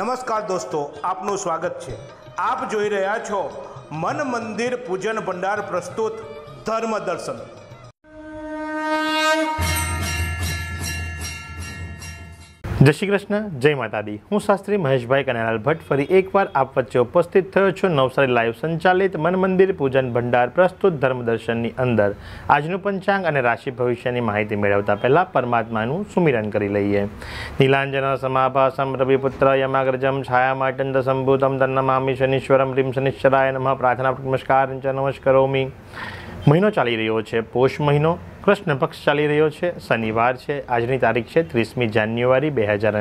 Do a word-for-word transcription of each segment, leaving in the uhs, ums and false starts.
નમસ્કાર દોસ્તો, આપનું સ્વાગત છે। આપ જોઈ રહ્યા છો મન મંદિર પૂજન ભંડાર પ્રસ્તુત ધર્મ દર્શન। जय श्री कृष्ण, जय माता दी। हूँ शास्त्री महेशभाई कन्यालाल भट्ट फरी एक बार आप वच्चे उपस्थित थयो छुं नवसारी लाइव संचालित मन मंदिर पूजन भंडार प्रस्तुत धर्म दर्शननी अंदर आजनु पंचांग अने राशि भविष्यनी माहिती मेळवता पहेला परमात्मानुं सुमिरन करी लईए। नीलांजन समाभासं रविपुत्र यमाग्रजं छायामाटंद संभूतं तन्नमामि शनीश्वरं ह्रीं शनिश्चराय नमः। प्रार्थना नमस्कार च नमस्करोमि। महीनो चाली रह्यो छे पोष महीनो, कृष्ण पक्ष चाली रह्यो छे, शनिवार है। आजनी तारीख है तीसमी जान्युआरी बे हज़ार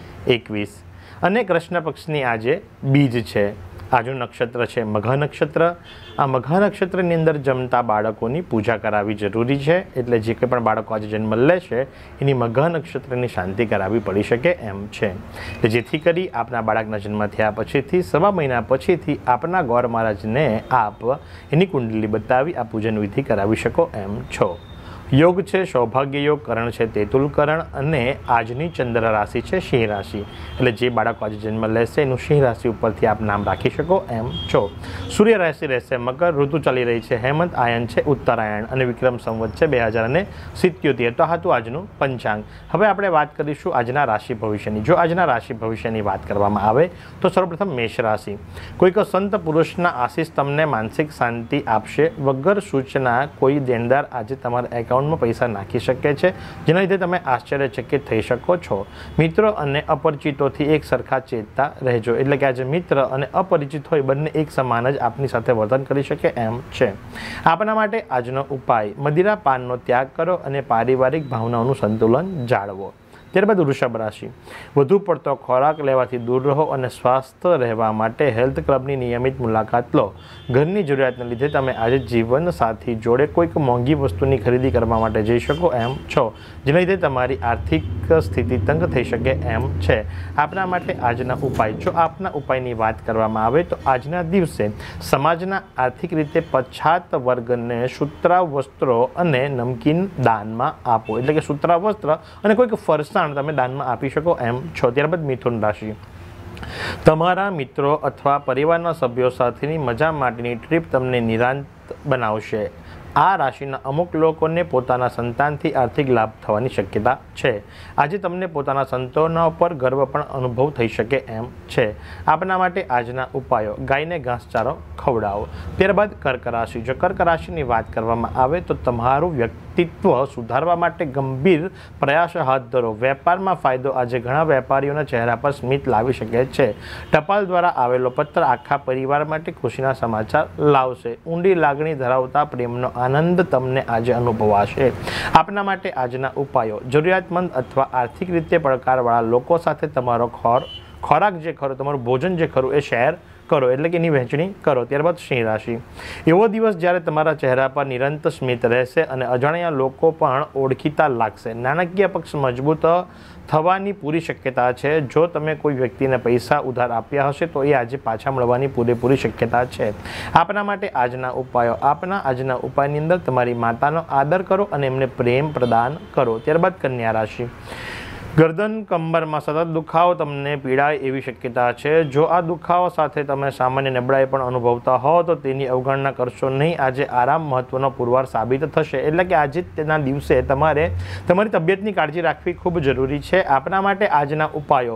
एकवीस अने कृष्ण पक्षनी आजे बीज है। आजू नक्षत्र है मघा नक्षत्र। आ मघा नक्षत्रनी अंदर जमता बाळकोनी पूजा करावी जरूरी है। एटले जे कंई पण बाळको आज जन्म ले छे एनी मघा नक्षत्रनी शांति करावी पड़ी शके एम छे। जेथी करी आपना बाळकना जन्म थया पछीथी सवा महीना पछीथी आपना गौर महाराजने आप एनी कुंडली बतावी आ पूजन विधि करावी शको एम छो। योग है सौभाग्य योग, करण है तेतुल करण अने आजनी चंद्र राशि है सिंह राशि। एटले जे बाळक आज जन्म लेशे एनुं सिंह राशि उपरथी आप नाम राखी शको एम छो। सूर्य राशि रहेशे मकर। ऋतु चली रही है हेमंत। आयन है उत्तरायण अने विक्रम संवत है बे हज़ार ने सित्योतेर। तो हाथू आजनु पंचांग। हवे आपणे वात करीशुं आजना राशि भविष्यनी। जो आजना राशि भविष्यनी वात करवामां आवे तो सर्वप्रथम मेष राशि। कोईक संत पुरुषना आशीष तमने मानसिक शांति आपशे। वगर सूचना कोई देणदार आज तमारा एकाउंट में पैसा नाखी शके छे, जेना लीधे तमे आश्चर्यचकित थई शको छो। मित्रों अने अपरिचितोथी एक सरखा चेतता रहेजो। एटले के आज मित्र अने अपरिचित होय बंने एक समान ज आपनी साथे वर्तन करी शके एम छे। आपना माटे आजनो उपाय मदिरा पाननो त्याग करो अने पारिवारिक भावनाओनुं संतुलन जाळवो। त्यारबाद वृषभ राशि। वधु पड़तो खोराक लेवाथी दूर रहो अने स्वस्थ रहवा माटे हेल्थ क्लबनी नियमित मुलाकात लो। घरनी जरूरियातने लीधे तमे आज जीवन साथी जोड़े कोईक मोंघी वस्तुनी खरीदी करवा माटे जई शको एम छो, जेना लीधे तमारी आर्थिक स्थिति तंग थई शके एम छे। आपना माटे आजना उपाय, जो आपना उपायनी वात करवामां आवे तो आजना दिवसे समाजना आर्थिक रीते पछात वर्गने सूत्रा वस्त्रो अने नमकीन दानमां आपो। एटले के सूत्रा वस्त्र अने कोईक फरसाण તમે દાનમાં આપી શકો એમ છો। ત્યારબાદ મિથુન રાશિ। તમારા મિત્રો અથવા પરિવારના સભ્યો સાથેની મજા માટેની ટ્રીપ તમને નિરાંત બનાવશે। આ રાશિના અમુક લોકોને પોતાના સંતાનથી આર્થિક લાભ થવાની શક્યતા છે। આજે તમને પોતાના સંતાનો પર ગર્વ પણ અનુભવ થઈ શકે એમ છે। આપના માટે આજના ઉપાયો, ગાયને ઘાસચારો ખવડાવો। ત્યારબાદ કર્ક રાશિ। જો કર્ક રાશિની વાત કરવામાં આવે તો તમારું વ્યક્તિત્વ સુધારવા માટે ગંભીર પ્રયાસ હાથ ધરો। વેપારમાં ફાયદો। આજે ઘણા વેપારીઓના ચહેરા પર સ્મિત લાવી શકે છે। ટપાલ દ્વારા આવેલો પત્ર આખા પરિવાર માટે ખુશીના સમાચાર લાવશે। ઊંડી લાગણી ધરાવતા પ્રેમનો आनंद तमने आज अनुभवाशे। आपना माटे आजना उपायो, जरूरियातमंद अथवा आर्थिक रीते પડકારવાળા લોકો સાથે તમારો ખોર ખોરાક જે ખરો તમારું ભોજન જે ખરું એ શેર કરો, એટલે કે એની વહેંચણી કરો। ત્યારબાદ સિંહ રાશિ। એવો દિવસ જ્યારે તમારા ચહેરા પર નિરંતર સ્મિત રહેશે અને અજાણ્યા લોકો પણ ઓળખીતા લાગશે। નાણાકીય પક્ષ મજબૂત થવાની પૂરી શક્યતા છે। જો તમે કોઈ વ્યક્તિને પૈસા ઉધાર આપ્યા હશે તો એ આજે પાછા મળવાની પૂરેપૂરી શક્યતા છે। આપના માટે આજના ઉપાયો, આપના આજના ઉપાયની અંદર તમારી માતાનો આદર કરો અને એમને પ્રેમ પ્રદાન કરો। ત્યારબાદ કન્યા રાશિ। गर्दन कंबर में सतत दुखाव तमने पीड़ाय एवी शक्यता है। जो आ दुखावा साथे तमे सामान्य नबळाई पण अनुभवता हो तो तेनी अवगणना करशो नहीं। आजे आराम महत्वनो पुरवार साबित थशे। एटले के आज तेना दिवसे तमारे तमारी तबियतनी काळजी राखवी खूब जरूरी है। आपना माटे आजना उपायो,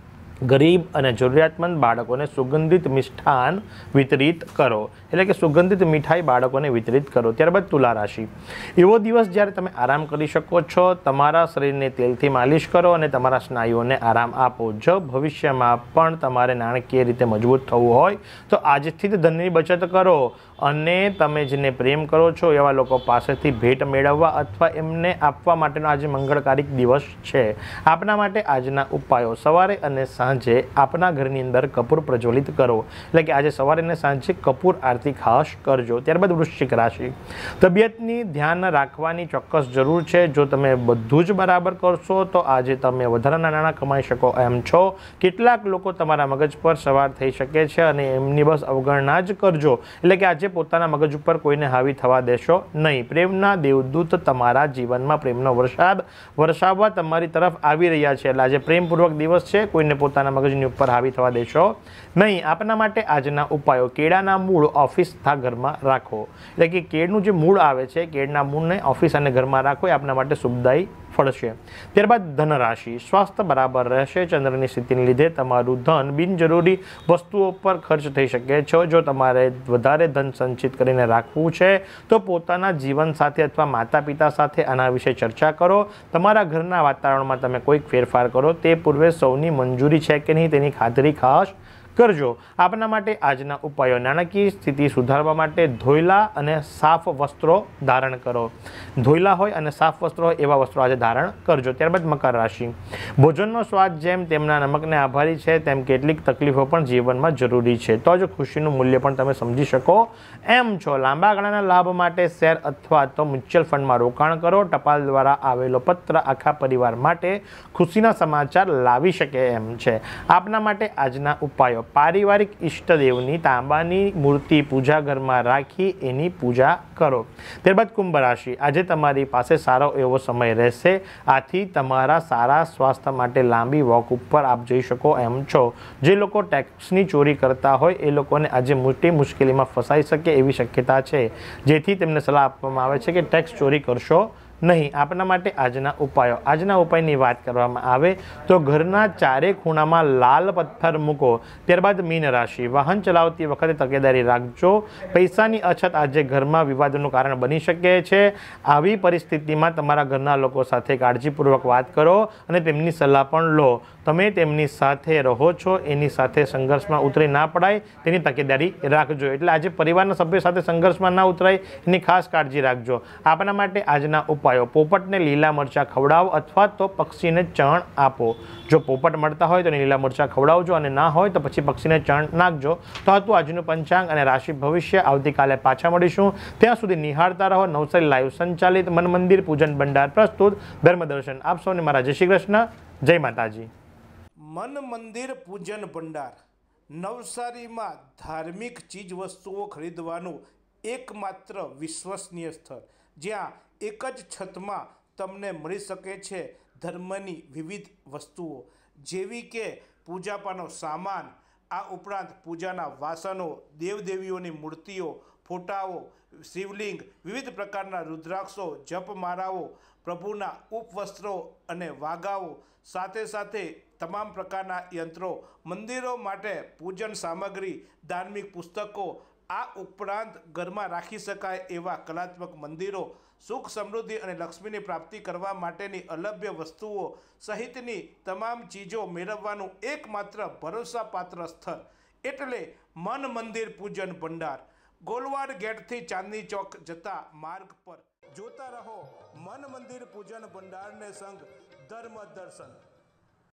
गरीब और जरूरियातमंद बाळकोने सुगंधित मिष्ठान वितरित करो, एटले के सुगंधित मिठाई बाळकोने वितरित करो। त्यारबाद तुला राशि। एवो दिवस ज्यारे तमे आराम करी शको छो। तमारा शरीरने तेलथी मालिश करो और तमारा स्नायुओने आराम आपो। जो भविष्यमां पण तमारे नाणकीय रीते मजबूत थवुं होय तो आजथी ज धननी बचत करो અને તમે જેને પ્રેમ કરો છો એવા લોકો પાસેથી ભેટ મેળવવા અથવા એમને આપવા માટેનો આજે મંગળકારિક દિવસ છે। આપના માટે આજના ઉપાયો, સવારે અને સાંજે આપના ઘરની અંદર કપૂર પ્રજ્વલિત કરો, એટલે કે આજે સવારે અને સાંજે કપૂર આરતી ખાસ કરજો। ત્યારબાદ વૃશ્ચિક રાશિ। તબિયતની ધ્યાન રાખવાની ચોક્કસ જરૂર છે। જો તમે બધું જ બરાબર કરશો તો આજે તમે વધારાના નાણાં કમાઈ શકો એમ છો। કેટલાક લોકો તમારા મગજ પર સવાર થઈ શકે છે અને એમની બસ અવગણના જ કરજો, એટલે કે આજે આજે પોતાના મગજ ઉપર કોઈને હાવી થવા દેશો નહીં. પ્રેમના દેવદૂત તમારા જીવનમાં પ્રેમનો વરસાદ વરસાવવા તમારી તરફ આવી રહ્યા છે. એટલે આજે પ્રેમપૂર્વક દિવસ છે. કોઈને પોતાના મગજની ઉપર હાવી થવા દેશો નહીં. આપના માટે આજના ઉપાયો: કેળાના મૂળ ઓફિસ તથા ઘરમાં રાખો. એટલે કે કેળનું જે મૂળ આવે છે, કેળના મૂળને ઓફિસ અને ઘરમાં રાખો, એ આપના માટે શુભદાયી ફળશે. ત્યારબાદ ધનરાશિ. સ્વાસ્થ્ય બરાબર રહેશે. ચંદ્રની સ્થિતિને લીધે તમારું ધન બિનજરૂરી વસ્તુઓ પર ખર્ચ થઈ શકે છે. જો તમારે વધારે ધન સંચિત કરીને રાખવું છે તો પોતાના જીવન સાથે અથવા માતા પિતા સાથે આના વિશે ચર્ચા કરો. તમારા ઘરના વાતાવરણમાં તમે કોઈક ફેરફાર કરો તે પૂર્વે સૌની મંજૂરી છે કે નહીં તેની ખાતરી ખાસ કરજો. આપના માટે આજના ઉપાયો: નાણાકીય સ્થિતિ સુધારવા માટે ધોયેલા અને સાફ વસ્ત્રો ધારણ કરો. ધોયેલા હોય અને સાફ વસ્ત્રો હોય એવા વસ્ત્રો આજે ધારણ કરજો. ત્યારબાદ મકર રાશિ. ભોજનનો સ્વાદ જેમ તેમના નમકને આભારી છે તેમ કેટલીક તકલીફો પણ જીવનમાં જરૂરી છે. તો જ ખુશીનું મૂલ્ય પણ તમે સમજી શકો એમ છો. લાંબા ગાળાના લાભ માટે શેર અથવા તો મ્યુચ્યુઅલ ફંડમાં રોકાણ કરો. ટપાલ દ્વારા આવેલો પત્ર આખા પરિવાર માટે ખુશીના સમાચાર લાવી શકે એમ છે. આપના માટે આજના ઉપાયો: પારિવારિક ઈષ્ટદેવની તાંબાની મૂર્તિ પૂજા ઘરમાં રાખી એની પૂજા કરો. ત્યારબાદ કુંભ રાશિ. આજે તમારી પાસે સારો એવો સમય રહેશે. આથી તમારા સારા સ્વાસ્થ્ય માટે લાંબી વોક ઉપર આપ જઈ શકો એમ છો. જે લોકો ટેક્સની ચોરી કરતા હોય એ લોકોને આજે મોટી મુશ્કેલીમાં ફસાઈ શકે એવી શક્યતા છે. જેથી તેમને સલાહ આપવામાં આવે છે કે ટેક્સ ચોરી કરશો નહીં. આપના માટે આજના ઉપાયો: આજના ઉપાયની વાત કરવામાં આવે તો ઘરના ચારે ખૂણામાં લાલ પથ્થર મૂકો. ત્યારબાદ મીન રાશિ. વાહન ચલાવતી વખતે તકેદારી રાખજો. પૈસાની અછત આજે ઘરમાં વિવાદનું કારણ બની શકે છે. આવી પરિસ્થિતિમાં તમારા ઘરના લોકો સાથે કાળજીપૂર્વક વાત કરો અને તેમની સલાહ પણ લો. તમે તેમની સાથે રહો છો એની સાથે સંઘર્ષમાં ઉતરી ના પડાય તેની તકેદારી રાખજો. એટલે આજે પરિવારના સભ્યો સાથે સંઘર્ષમાં ના ઉતરાય એની ખાસ કાળજી રાખજો. આપના માટે આજના ઉપાયો: પોપટને લીલા મરચાં ખવડાવો અથવા તો પક્ષીને ચણ આપો. જો પોપટ મળતા હોય તો એને લીલા મરચાં ખવડાવજો અને ના હોય તો પછી પક્ષીને ચણ નાખજો. તો હતું આજનું પંચાંગ અને રાશિ ભવિષ્ય. આવતીકાલે પાછા મળીશું. ત્યાં સુધી નિહાળતા રહો નવસારી લાઈવ સંચાલિત મન મંદિર પૂજન ભંડાર પ્રસ્તુત ધર્મદર્શન. આપ સૌને મારા જય શ્રી કૃષ્ણ, જય માતાજી. મન મંદિર પૂજન ભંડાર નવસારીમાં ધાર્મિક ચીજ વસ્તુઓ ખરીદવાનું એકમાત્ર વિશ્વસનીય સ્થળ, જ્યાં એક જ છતમાં તમને મળી શકે છે ધર્મની વિવિધ વસ્તુઓ જેવી કે પૂજાપાનો સામાન, આ ઉપરાંત પૂજાના વાસણો, દેવદેવીઓની મૂર્તિઓ, ફોટાઓ, શિવલિંગ, વિવિધ પ્રકારના રુદ્રાક્ષો, જપમાળાઓ, પ્રભુના ઉપવસ્ત્રો અને વાઘાઓ, સાથે સાથે તમામ પ્રકારના યંત્રો, મંદિરો માટે પૂજન સામગ્રી, ધાર્મિક પુસ્તકો, આ ઉપરાંત ઘરમાં રાખી શકાય એવા કલાત્મક મંદિરો, સુખ સમૃદ્ધિ અને લક્ષ્મીની પ્રાપ્તિ કરવા માટેની અલભ્ય વસ્તુઓ સહિતની તમામ ચીજો મેળવવાનું એકમાત્ર ભરોસાપાત્ર સ્થળ એટલે મન મંદિર પૂજન ભંડાર. ગોલવાડ ગેટથી ચાંદની ચોક જતા માર્ગ પર. જોતા રહો મન મંદિર પૂજન ભંડારને સંગ ધર્મ દર્શન.